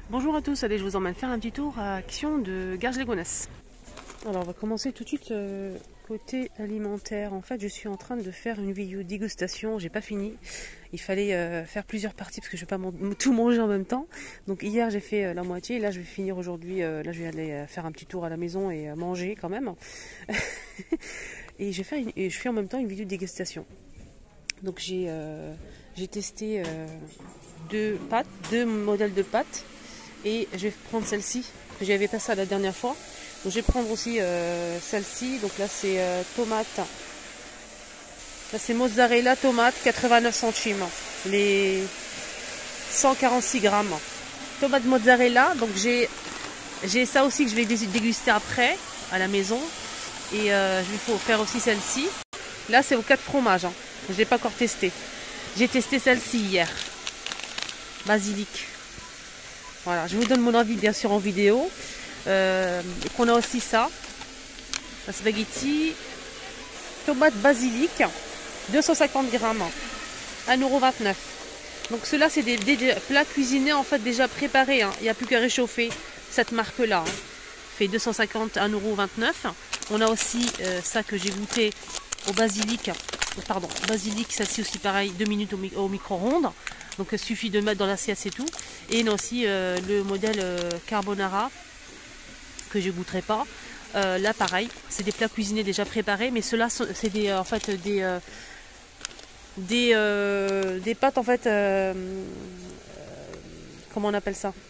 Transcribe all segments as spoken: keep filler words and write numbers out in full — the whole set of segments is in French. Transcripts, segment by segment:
Bonjour à tous, allez je vous emmène faire un petit tour à Action de Garges-lès-Gonesse. Alors on va commencer tout de suite euh, côté alimentaire. En fait je suis en train de faire une vidéo dégustation, j'ai pas fini. Il fallait euh, faire plusieurs parties parce que je vais pas tout manger en même temps. Donc hier j'ai fait euh, la moitié, là je vais finir aujourd'hui, euh, là je vais aller euh, faire un petit tour à la maison et euh, manger quand même. Et je vais faire une, et je fais en même temps une vidéo de dégustation. Donc j'ai euh, j'ai testé euh, deux pâtes, deux modèles de pâtes. Et je vais prendre celle-ci, que j'avais pas ça la dernière fois. Donc je vais prendre aussi euh, celle-ci. Donc là c'est euh, tomate. Là c'est mozzarella tomate, quatre-vingt-neuf centimes. Les cent quarante-six grammes. Tomate mozzarella. Donc j'ai j'ai ça aussi que je vais déguster après à la maison. Et euh, je vais faut faire aussi celle-ci. Là c'est aux quatre fromages. Hein. Je l'ai pas encore testé. J'ai testé celle-ci hier. Basilic. Voilà, je vous donne mon avis bien sûr en vidéo. Euh, on a aussi ça, la spaghetti, tomate basilic, deux cent cinquante grammes, un euro vingt-neuf. Donc ceux-là c'est des, des plats cuisinés en fait déjà préparés. Hein. Il n'y a plus qu'à réchauffer cette marque-là. Hein. Fait deux cent cinquante, un euro vingt-neuf. On a aussi euh, ça que j'ai goûté au basilic. Pardon, basilic, ça c'est aussi pareil, deux minutes au, mi au micro-ondes. Donc il suffit de mettre dans l'assiette, c'est tout. Et aussi euh, le modèle euh, carbonara que je ne goûterai pas. Euh, là pareil, c'est des plats cuisinés déjà préparés, mais ceux-là c'est des euh, en fait des euh, des, euh, des pâtes en fait. Euh, euh, comment on appelle ça?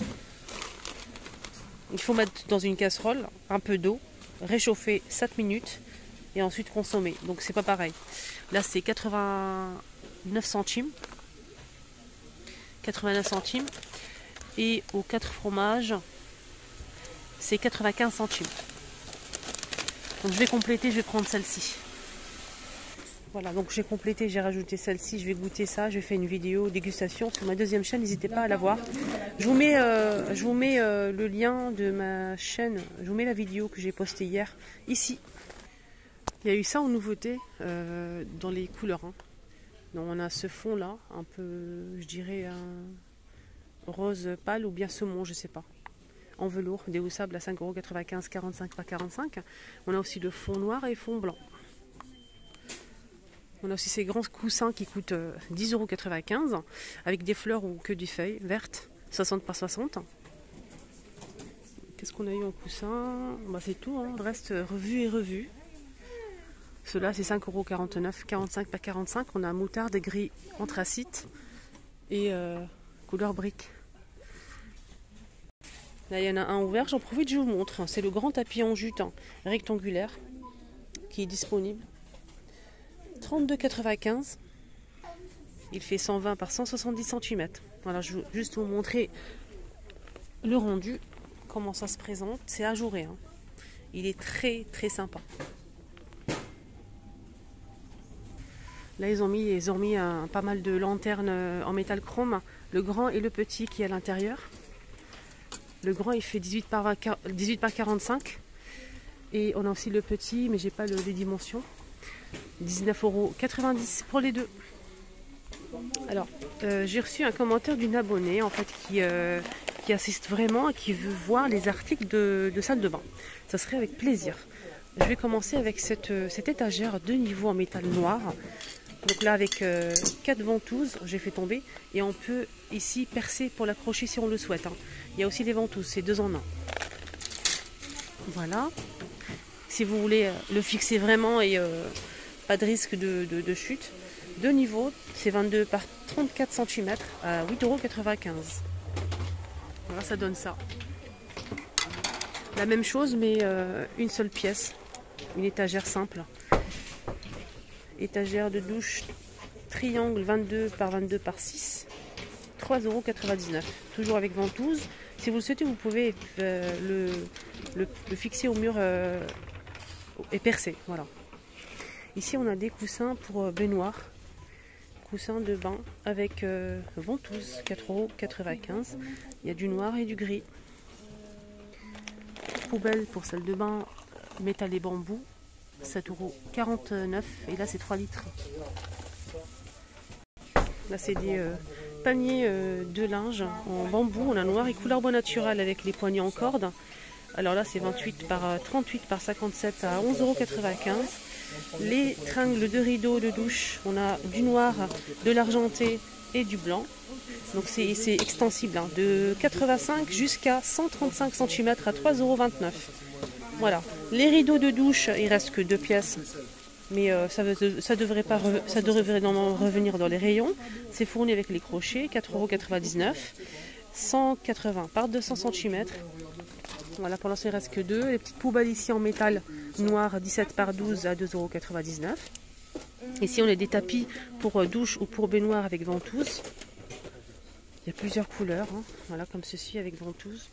Il faut mettre dans une casserole un peu d'eau, réchauffer sept minutes et ensuite consommer. Donc c'est pas pareil. Là c'est quatre-vingt-neuf centimes. quatre-vingt-neuf centimes et aux quatre fromages c'est quatre-vingt-quinze centimes. Donc je vais compléter, je vais prendre celle-ci. Voilà, donc j'ai complété, j'ai rajouté celle-ci, je vais goûter ça, je vais faire une vidéo dégustation sur ma deuxième chaîne, n'hésitez pas à la voir. Je vous mets, euh, je vous mets euh, le lien de ma chaîne, je vous mets la vidéo que j'ai postée hier ici. Il y a eu ça en nouveauté euh, dans les couleurs. Hein. Donc on a ce fond là, un peu, je dirais un rose pâle ou bien saumon, je sais pas. En velours, déhoussable à cinq euros quatre-vingt-quinze, quarante-cinq par quarante-cinq. On a aussi le fond noir et fond blanc. On a aussi ces grands coussins qui coûtent dix euros quatre-vingt-quinze avec des fleurs ou que des feuilles vertes, soixante par soixante. Qu'est-ce qu'on a eu en coussin? Bah, c'est tout, hein. Le reste revu et revu. Ceux-là c'est cinq euros quarante-neuf, quarante-cinq par quarante-cinq. On a moutarde gris anthracite et euh, couleur brique. Là il y en a un ouvert, j'en profite, je vous montre. C'est le grand tapis en jute hein, rectangulaire qui est disponible. trente-deux euros quatre-vingt-quinze. Il fait cent vingt par cent soixante-dix centimètres. Voilà, je veux juste vous montrer le rendu, comment ça se présente. C'est ajouré. Hein. Il est très très sympa. Là, ils ont mis, ils ont mis un, pas mal de lanternes en métal chrome, le grand et le petit qui est à l'intérieur. Le grand, il fait dix-huit par quarante-cinq. Et on a aussi le petit, mais j'ai pas le, les dimensions. dix-neuf euros quatre-vingt-dix pour les deux. Alors, euh, j'ai reçu un commentaire d'une abonnée en fait qui, euh, qui assiste vraiment et qui veut voir les articles de, de salle de bain. Ça serait avec plaisir. Je vais commencer avec cette, cette étagère de niveau en métal noir. Donc là avec euh, quatre ventouses, j'ai fait tomber et on peut ici percer pour l'accrocher si on le souhaite. Hein. Il y a aussi des ventouses, c'est deux en un. Voilà. Si vous voulez euh, le fixer vraiment et euh, pas de risque de, de, de chute. Deux niveaux, c'est vingt-deux par trente-quatre centimètres à huit euros quatre-vingt-quinze. Voilà, ça donne ça. La même chose mais euh, une seule pièce, une étagère simple. Étagère de douche triangle vingt-deux par vingt-deux par six, trois euros quatre-vingt-dix-neuf. Toujours avec ventouse. Si vous le souhaitez, vous pouvez euh, le, le, le fixer au mur euh, et percer. Voilà. Ici, on a des coussins pour euh, baignoire. Coussins de bain avec euh, ventouse, quatre euros quatre-vingt-quinze. Il y a du noir et du gris. Poubelle pour salle de bain, métal et bambou. sept euros quarante-neuf et là c'est trois litres. Là c'est des euh, panier euh, de linge en bambou. On a noir et couleur bois naturel avec les poignées en corde. Alors là, c'est vingt-huit par trente-huit par cinquante-sept à onze euros quatre-vingt-quinze. Les tringles de rideau de douche, on a du noir, de l'argenté et du blanc. Donc c'est extensible, hein, de quatre-vingt-cinq jusqu'à cent trente-cinq centimètres à trois euros vingt-neuf. Voilà. Les rideaux de douche, il reste que deux pièces. Mais euh, ça, ça devrait pas ça devrait normalement revenir dans les rayons. C'est fourni avec les crochets, quatre euros quatre-vingt-dix-neuf. cent quatre-vingts par deux cents centimètres. Voilà, pour l'instant il ne reste que deux. Les petites poubelles ici en métal noir, dix-sept par douze à deux euros quatre-vingt-dix-neuf. Ici on a des tapis pour douche ou pour baignoire avec ventouse. Il y a plusieurs couleurs, hein. Voilà, comme ceci avec ventouse.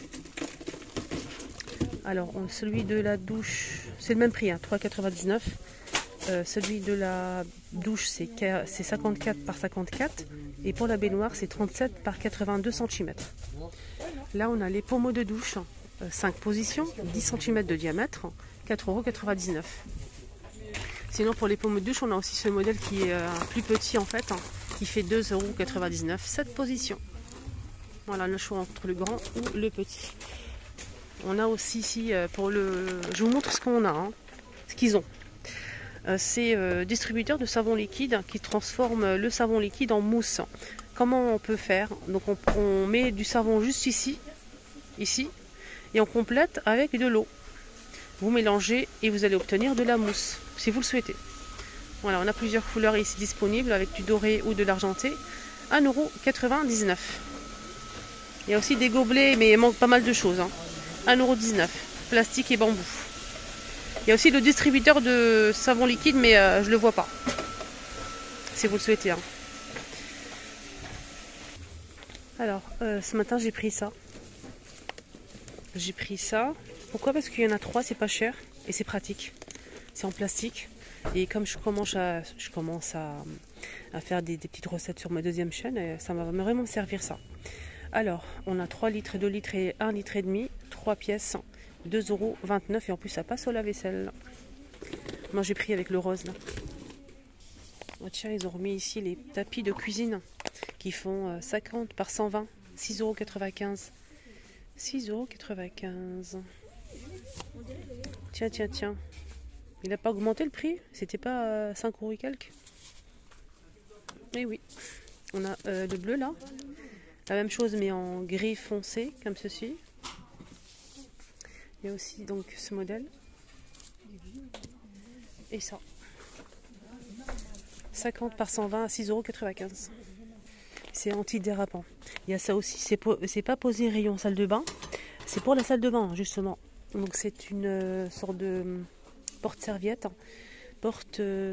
Alors on, celui de la douche, c'est le même prix, hein, trois euros quatre-vingt-dix-neuf. Euh, celui de la douche c'est cinquante-quatre par cinquante-quatre. Et pour la baignoire c'est trente-sept par quatre-vingt-deux centimètres. Là on a les pommeaux de douche. cinq positions, dix centimètres de diamètre, quatre euros quatre-vingt-dix-neuf. Sinon pour les pommes de douche, on a aussi ce modèle qui est euh, plus petit en fait, hein, qui fait deux euros quatre-vingt-dix-neuf, sept positions. Voilà le choix entre le grand ou le petit. On a aussi ici euh, pour le... Je vous montre ce qu'on a, hein, ce qu'ils ont. Euh, C'est euh, distributeur de savon liquide qui transforme le savon liquide en mousse. Comment on peut faire? Donc on, on met du savon juste ici, ici. Et on complète avec de l'eau. Vous mélangez et vous allez obtenir de la mousse, si vous le souhaitez. Voilà, on a plusieurs couleurs ici disponibles avec du doré ou de l'argenté. un euro quatre-vingt-dix-neuf. Il y a aussi des gobelets, mais il manque pas mal de choses. Hein. un euro dix-neuf, plastique et bambou. Il y a aussi le distributeur de savon liquide, mais euh, je ne le vois pas. Si vous le souhaitez. Hein. Alors, euh, ce matin j'ai pris ça. J'ai pris ça. Pourquoi? Parce qu'il y en a trois, c'est pas cher et c'est pratique. C'est en plastique. Et comme je commence à, je commence à, à faire des, des petites recettes sur ma deuxième chaîne, ça va vraiment me servir ça. Alors, on a trois litres, deux litres et un litre et demi, trois pièces, deux euros vingt-neuf et en plus ça passe au lave-vaisselle. Moi j'ai pris avec le rose là. Oh, tiens, ils ont remis ici les tapis de cuisine qui font cinquante par cent vingt, six euros quatre-vingt-quinze. six euros quatre-vingt-quinze. Tiens, tiens, tiens. Il n'a pas augmenté le prix? C'était pas cinq euros et quelques? Eh oui. On a euh, le bleu là. La même chose mais en gris foncé, comme ceci. Il y a aussi donc ce modèle. Et ça. cinquante par cent vingt à six euros quatre-vingt-quinze. C'est antidérapant. Il y a ça aussi. C'est pas posé rayon salle de bain. C'est pour la salle de bain, justement. Donc c'est une euh, sorte de euh, porte-serviette. Porte... Euh,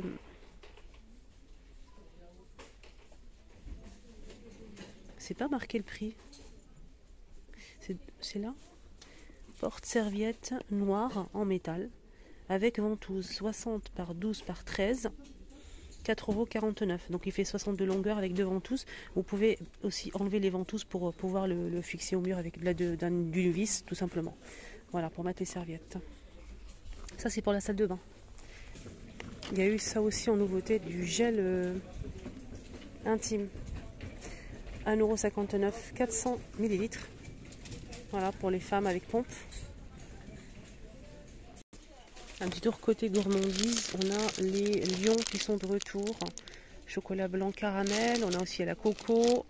c'est pas marqué le prix. C'est là. Porte-serviette noire en métal. Avec ventouse. soixante par douze par treize. quatre euros quarante-neuf. Donc il fait soixante de longueur avec deux ventouses. Vous pouvez aussi enlever les ventouses pour pouvoir le, le fixer au mur avec de la, de, d'une vis, tout simplement. Voilà, pour mettre les serviettes. Ça, c'est pour la salle de bain. Il y a eu ça aussi en nouveauté, du gel euh, intime. un euro cinquante-neuf, quatre cents millilitres. Voilà, pour les femmes avec pompe. Un petit tour côté gourmandise, on a les lions qui sont de retour. Chocolat blanc caramel, on a aussi à la coco.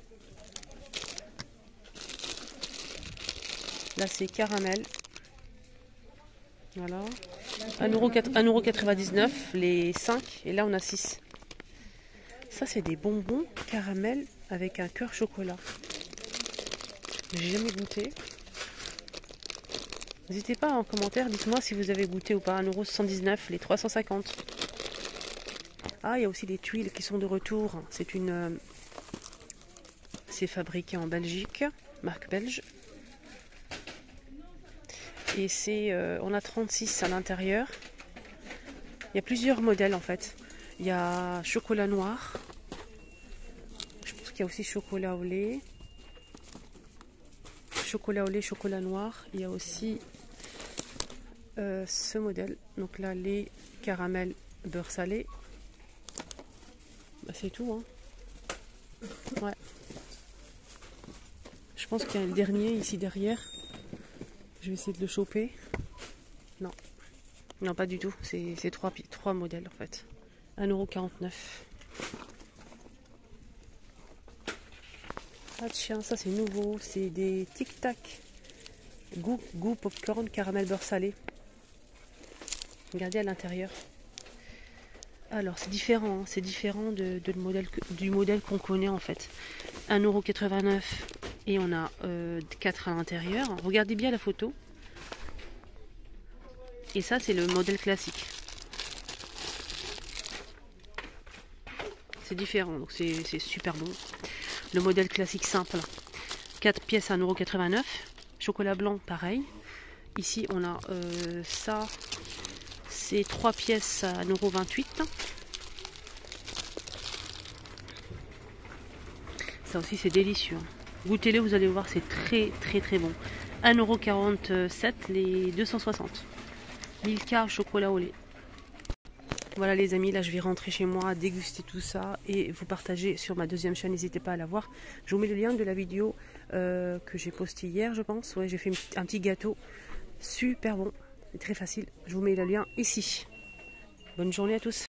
Là c'est caramel. Voilà. un euro quatre-vingt-dix-neuf les cinq et là on a six. Ça c'est des bonbons caramel avec un cœur chocolat. J'ai jamais goûté. N'hésitez pas en commentaire, dites-moi si vous avez goûté ou pas. un euro soixante-dix-neuf les trois cent cinquante. Ah, il y a aussi des tuiles qui sont de retour. C'est une... Euh, c'est fabriqué en Belgique, marque belge. Et c'est... Euh, on a trente-six à l'intérieur. Il y a plusieurs modèles en fait. Il y a chocolat noir. Je pense qu'il y a aussi chocolat au lait. Chocolat au lait, chocolat noir. Il y a aussi euh, ce modèle. Donc là, lait, caramel, beurre salé. Bah, c'est tout. Hein. Ouais. Je pense qu'il y a le dernier ici derrière. Je vais essayer de le choper. Non. Non, pas du tout. C'est trois, trois modèles en fait. un euro quarante-neuf. Ah tiens, ça c'est nouveau. C'est des Tic Tac. Goût, goût popcorn, caramel beurre salé. Regardez à l'intérieur. Alors c'est différent, hein. C'est différent de, de le modèle, du modèle qu'on connaît en fait. un euro quatre-vingt-neuf et on a euh, quatre à l'intérieur. Regardez bien la photo. Et ça c'est le modèle classique. C'est différent, donc c'est super bon. Le modèle classique simple, quatre pièces à un euro quatre-vingt-neuf. Chocolat blanc, pareil. Ici, on a euh, ça, c'est trois pièces à un euro vingt-huit. Ça aussi, c'est délicieux. Goûtez-le, vous allez voir, c'est très très très bon. un euro quarante-sept, les deux cent soixante. Milka chocolat au lait. Voilà les amis, là je vais rentrer chez moi, déguster tout ça et vous partager sur ma deuxième chaîne, n'hésitez pas à la voir. Je vous mets le lien de la vidéo euh, que j'ai postée hier je pense. Ouais, j'ai fait un petit gâteau, super bon, très facile. Je vous mets le lien ici. Bonne journée à tous.